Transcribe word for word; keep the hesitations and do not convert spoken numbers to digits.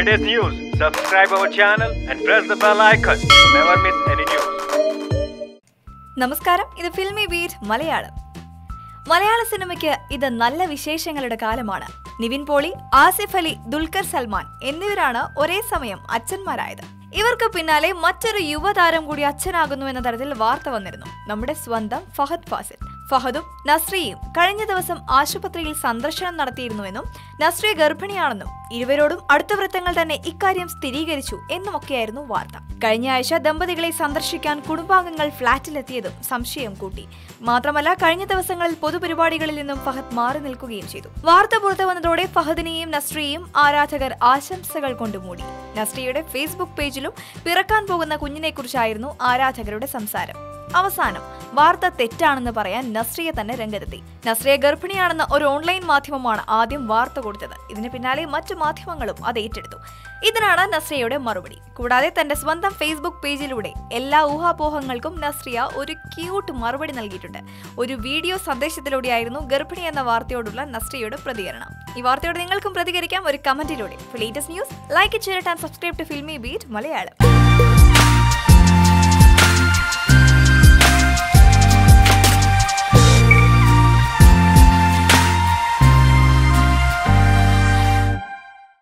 latest news, subscribe our channel and press the bell icon to never miss any news. നമസ്കാരം, ഇത് filmy beat Malayalam. മലയാള സിനിമയ്ക്ക് ഇത് നല്ല വിശേഷങ്ങളുടെ കാലമാണ്. നിവിൻ പോളി, ആസിഫ് അലി, ദുൽഖർ സൽമാൻ എന്നിവരാണ് ഒരേ സമയം അച്ഛന്മാരായത്. ഇവർക്ക് പിന്നാലെ മറ്റൊരു യുവതാരം കൂടി അച്ഛനാകുന്നു എന്ന തരത്തിൽ വാർത്ത വന്നിരുന്നു. നമ്മുടെ സ്വന്തം ഫഹദ് ഫാസിൽ. ഫഹദും നസ്രിയയും കഴിഞ്ഞ ദിവസം ആശുപത്രിയിൽ സന്ദർശനം നടത്തിയിരുന്നുവെന്നും നസ്രിയ ഗർഭിണിയാണെന്നും ഇരുവരോടും അടുത്ത വൃത്തങ്ങൾ തന്നെ ഇക്കാര്യം സ്ഥിരീകരിച്ചു എന്നുമൊക്കെയായിരുന്നു വാർത്ത. കഴിഞ്ഞ ആഴ്ച ദമ്പതികളെ സന്ദർശിക്കാൻ കുടുംബാംഗങ്ങൾ ഫ്ളാറ്റിലെത്തിയതും സംശയം കൂട്ടി. മാത്രമല്ല, കഴിഞ്ഞ ദിവസങ്ങളിൽ പൊതുപരിപാടികളിൽ നിന്നും ഫഹദ് മാറി നിൽക്കുകയും ചെയ്തു. വാർത്ത പുറത്തു വന്നതോടെ ഫഹദിനെയും നസ്രിയയും ആരാധകർ ആശംസകൾ കൊണ്ട് മൂടി. നസ്രിയയുടെ ഫേസ്ബുക്ക് പേജിലും പിറക്കാൻ പോകുന്ന കുഞ്ഞിനെക്കുറിച്ചായിരുന്നു ആരാധകരുടെ സംസാരം. അവസാനം വാർത്ത തെറ്റാണെന്ന് പറയാൻ നസ്രിയ തന്നെ രംഗത്തെത്തി. നസ്രിയ ഗർഭിണിയാണെന്ന ഒരു ഓൺലൈൻ മാധ്യമമാണ് ആദ്യം വാർത്ത കൊടുത്തത്. ഇതിന് പിന്നാലെ മറ്റു മാധ്യമങ്ങളും അത് ഏറ്റെടുത്തു. ഇതിനാണ് നസ്രിയയുടെ മറുപടി. കൂടാതെ തന്റെ സ്വന്തം ഫേസ്ബുക്ക് പേജിലൂടെ എല്ലാ ഊഹാപോഹങ്ങൾക്കും നസ്രിയ ഒരു ക്യൂട്ട് മറുപടി നൽകിയിട്ടുണ്ട്. ഒരു വീഡിയോ സന്ദേശത്തിലൂടെയായിരുന്നു ഗർഭിണി എന്ന വാർത്തയോടുള്ള നസ്രിയയുടെ പ്രതികരണം. ഈ വാർത്തയോട് നിങ്ങൾക്കും പ്രതികരിക്കാം ഒരു കമന്റിലൂടെ. For latest news, like, share and subscribe to Filmibeat Malayalam.